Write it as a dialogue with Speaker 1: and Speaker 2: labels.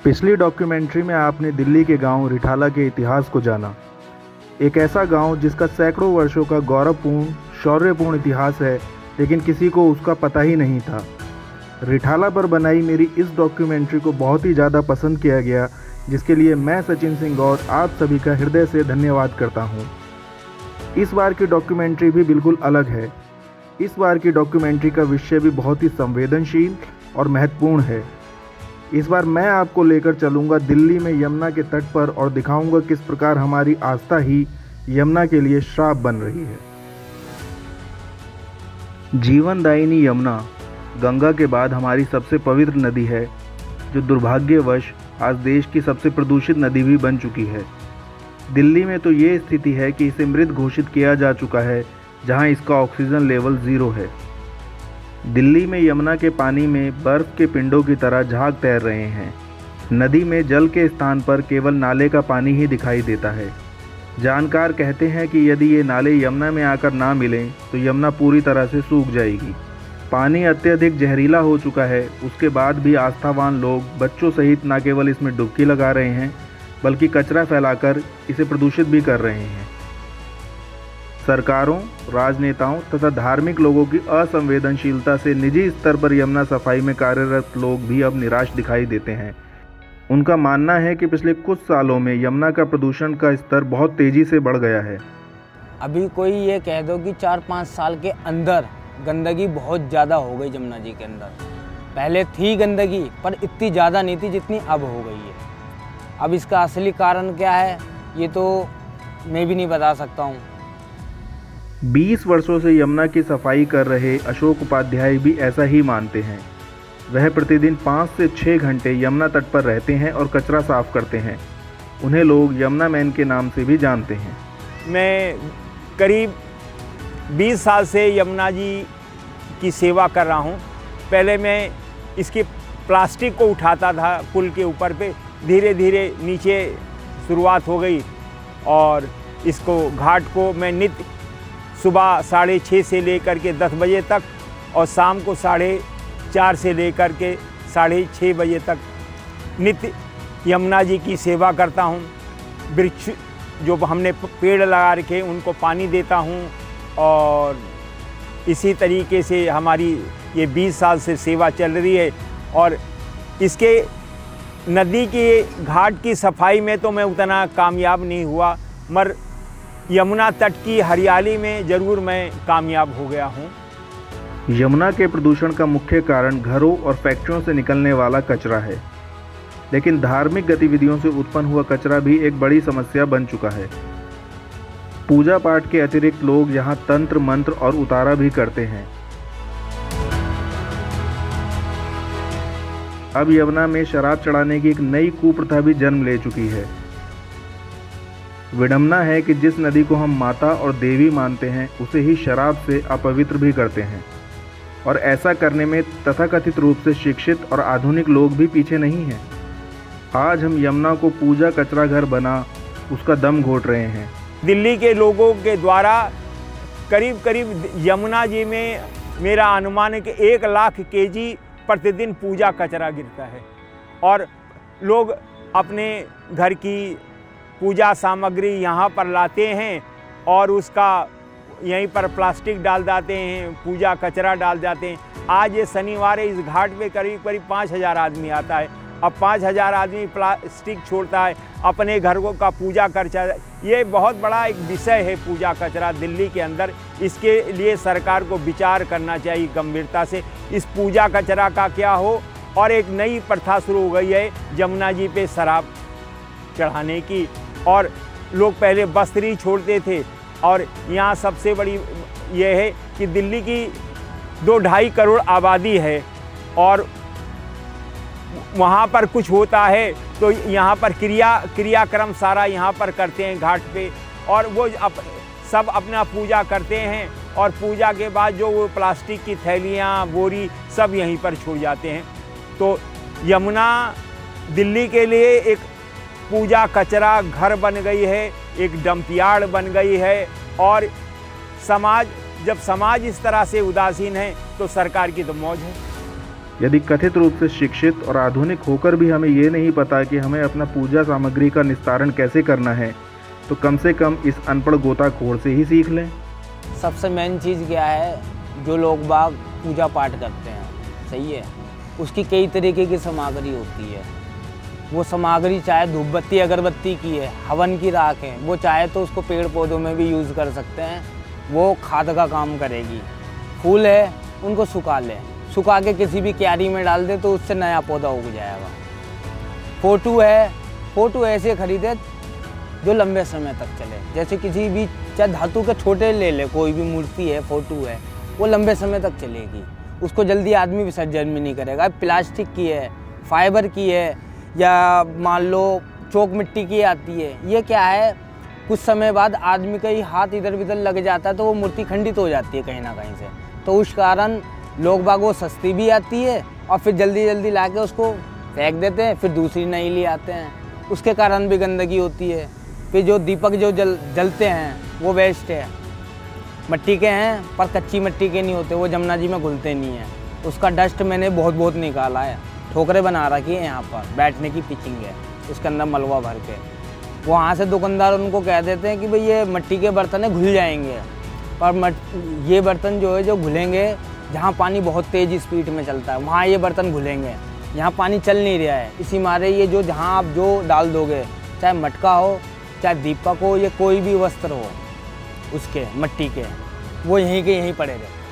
Speaker 1: पिछली डॉक्यूमेंट्री में आपने दिल्ली के गांव रिठाला के इतिहास को जाना। एक ऐसा गांव जिसका सैकड़ों वर्षों का गौरवपूर्ण शौर्यपूर्ण इतिहास है, लेकिन किसी को उसका पता ही नहीं था। रिठाला पर बनाई मेरी इस डॉक्यूमेंट्री को बहुत ही ज़्यादा पसंद किया गया, जिसके लिए मैं सचिन सिंह गौर आप सभी का हृदय से धन्यवाद करता हूँ। इस बार की डॉक्यूमेंट्री भी बिल्कुल अलग है। इस बार की डॉक्यूमेंट्री का विषय भी बहुत ही संवेदनशील और महत्वपूर्ण है। इस बार मैं आपको लेकर चलूँगा दिल्ली में यमुना के तट पर और दिखाऊंगा किस प्रकार हमारी आस्था ही यमुना के लिए श्राप बन रही है। जीवनदायिनी यमुना गंगा के बाद हमारी सबसे पवित्र नदी है, जो दुर्भाग्यवश आज देश की सबसे प्रदूषित नदी भी बन चुकी है। दिल्ली में तो ये स्थिति है कि इसे मृत घोषित किया जा चुका है, जहां इसका ऑक्सीजन लेवल 0 है। दिल्ली में यमुना के पानी में बर्फ के पिंडों की तरह झाग तैर रहे हैं। नदी में जल के स्थान पर केवल नाले का पानी ही दिखाई देता है। जानकार कहते हैं कि यदि ये नाले यमुना में आकर ना मिलें तो यमुना पूरी तरह से सूख जाएगी। पानी अत्यधिक जहरीला हो चुका है, उसके बाद भी आस्थावान लोग बच्चों सहित न केवल इसमें डुबकी लगा रहे हैं, बल्कि कचरा फैलाकर इसे प्रदूषित भी कर रहे हैं। सरकारों, राजनेताओं तथा धार्मिक लोगों की असंवेदनशीलता से निजी स्तर पर यमुना सफाई में कार्यरत लोग भी अब निराश दिखाई देते हैं। उनका मानना है कि पिछले कुछ सालों में यमुना का प्रदूषण का स्तर बहुत तेज़ी से बढ़ गया है।
Speaker 2: अभी कोई ये कह दो कि 4-5 साल के अंदर गंदगी बहुत ज़्यादा हो गई यमुना जी के अंदर। पहले थी गंदगी, पर इतनी ज़्यादा नहीं थी जितनी अब हो गई है। अब इसका असली कारण क्या है ये तो मैं भी नहीं बता सकता हूँ।
Speaker 1: 20 वर्षों से यमुना की सफाई कर रहे अशोक उपाध्याय भी ऐसा ही मानते हैं। वह प्रतिदिन 5 से 6 घंटे यमुना तट पर रहते हैं और कचरा साफ करते हैं। उन्हें लोग यमुना मैन के नाम से भी जानते हैं।
Speaker 3: मैं करीब 20 साल से यमुना जी की सेवा कर रहा हूँ। पहले मैं इसकी प्लास्टिक को उठाता था पुल के ऊपर पे, धीरे धीरे नीचे शुरुआत हो गई और इसको घाट को मैं नित्य सुबह 6:30 से लेकर के 10 बजे तक और शाम को 4:30 से लेकर के 6:30 बजे तक नित्य यमुना जी की सेवा करता हूँ। वृक्ष जो हमने पेड़ लगा रखे उनको पानी देता हूँ और इसी तरीके से हमारी ये 20 साल से सेवा चल रही है। और इसके नदी के घाट की सफाई में तो मैं उतना कामयाब नहीं हुआ, मगर यमुना तट की हरियाली में ज़रूर मैं कामयाब हो गया हूँ।
Speaker 1: यमुना के प्रदूषण का मुख्य कारण घरों और फैक्ट्रियों से निकलने वाला कचरा है, लेकिन धार्मिक गतिविधियों से उत्पन्न हुआ कचरा भी एक बड़ी समस्या बन चुका है। पूजा पाठ के अतिरिक्त लोग यहाँ तंत्र मंत्र और उतारा भी करते हैं। अब यमुना में शराब चढ़ाने की एक नई कुप्रथा भी जन्म ले चुकी है। विडंबना है कि जिस नदी को हम माता और देवी मानते हैं, उसे ही शराब से अपवित्र भी करते हैं। और ऐसा करने में तथाकथित रूप से शिक्षित और आधुनिक लोग भी पीछे नहीं हैं। आज हम यमुना को पूजा कचरा घर बना उसका दम घोट रहे हैं।
Speaker 3: दिल्ली के लोगों के द्वारा करीब यमुना जी में मेरा अनुमान है कि 1 लाख केजी प्रतिदिन पूजा कचरा गिरता है और लोग अपने घर की पूजा सामग्री यहाँ पर लाते हैं और उसका यहीं पर प्लास्टिक डाल जाते हैं, पूजा कचरा डाल जाते हैं। आज ये शनिवार है, इस घाट पे करीब 5,000 आदमी आता है। अब 5,000 आदमी प्लास्टिक छोड़ता है, अपने घरों का पूजा कचरा। ये बहुत बड़ा एक विषय है पूजा कचरा दिल्ली के अंदर। इसके लिए सरकार को विचार करना चाहिए गंभीरता से। इस पूजा कचरा का क्या हो। और एक नई प्रथा शुरू हो गई है यमुना जी पे शराब चढ़ाने की, और लोग पहले वस्त्र ही छोड़ते थे। और यहाँ सबसे बड़ी ये है कि दिल्ली की 2-2.5 करोड़ आबादी है और वहाँ पर कुछ होता है तो यहाँ पर क्रियाक्रम सारा यहाँ पर करते हैं घाट पे, और वो सब अपना पूजा करते हैं और पूजा के बाद जो वो प्लास्टिक की थैलियाँ बोरी सब यहीं पर छोड़ जाते हैं। तो यमुना दिल्ली के लिए एक पूजा कचरा घर बन गई है, एक डंपियार्ड बन गई है। और जब समाज इस तरह से उदासीन है तो सरकार की तो मौज है।
Speaker 1: यदि कथित रूप से शिक्षित और आधुनिक होकर भी हमें ये नहीं पता कि हमें अपना पूजा सामग्री का निस्तारण कैसे करना है, तो कम से कम इस अनपढ़ गोताखोर से ही सीख लें।
Speaker 2: सबसे मेन चीज़ क्या है, जो लोग बाग पूजा पाठ करते हैं, सही है, उसकी कई तरीके की सामग्री होती है। वो सामग्री चाहे धूप बत्ती अगरबत्ती की है, हवन की राख है, वो चाहे तो उसको पेड़ पौधों में भी यूज़ कर सकते हैं, वो खाद का काम करेगी। फूल है, उनको सुखा लें, सुखा के किसी भी क्यारी में डाल दे तो उससे नया पौधा उग जाएगा। फोटो है, फोटो ऐसे खरीदे जो लंबे समय तक चले, जैसे किसी भी चाहे धातु के छोटे ले ले, कोई भी मूर्ति है, फोटो है, वो लंबे समय तक चलेगी, उसको जल्दी आदमी विसर्जन में नहीं करेगा। प्लास्टिक की है, फाइबर की है, या मान लो चौक मिट्टी की आती है, ये क्या है, कुछ समय बाद आदमी का ही हाथ इधर उधर लग जाता है तो वो मूर्ति खंडित हो जाती है कहीं ना कहीं से। तो उस कारण लोग बाग वो सस्ती भी आती है और फिर जल्दी जल्दी ला के उसको फेंक देते हैं, फिर दूसरी नई ले आते हैं, उसके कारण भी गंदगी होती है। फिर जो दीपक जो जलते हैं वो वेस्ट है, मिट्टी के हैं पर कच्ची मिट्टी के नहीं होते, वो जमुना जी में घुलते नहीं हैं। उसका डस्ट मैंने बहुत निकाला है, ठोकरें बना रखी है यहाँ पर, बैठने की पिचिंग है, उसके अंदर मलवा भर के। वहाँ से दुकानदार उनको कह देते हैं कि भाई ये मिट्टी के बर्तन है, घुल जाएंगे, पर ये बर्तन जो है जो घुलेंगे जहाँ पानी बहुत तेज़ स्पीड में चलता है, वहाँ ये बर्तन घुलेंगे, यहाँ पानी चल नहीं रहा है, इसी मारे ये जो जहाँ आप जो डाल दोगे, चाहे मटका हो, चाहे दीपक हो, या कोई भी वस्त्र हो उसके मिट्टी के, वो यहीं के यहीं पड़े रहे।